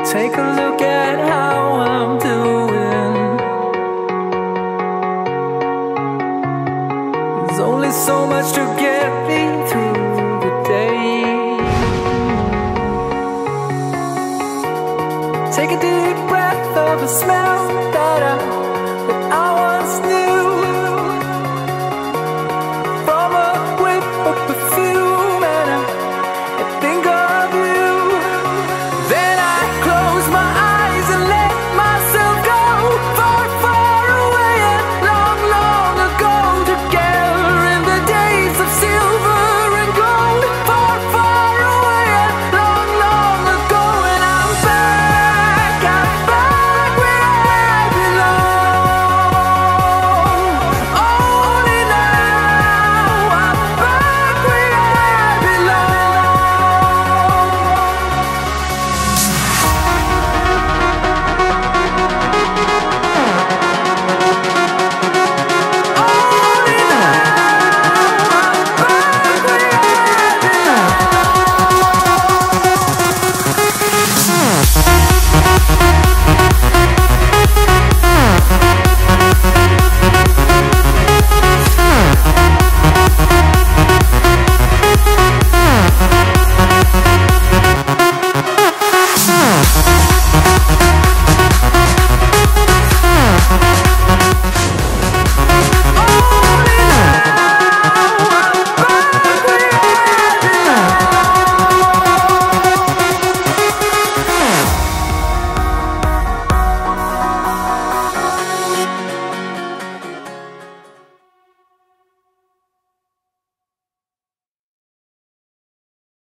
Take a look at how I'm doing. There's only so much to get me through the day. Take a deep breath of a smell that I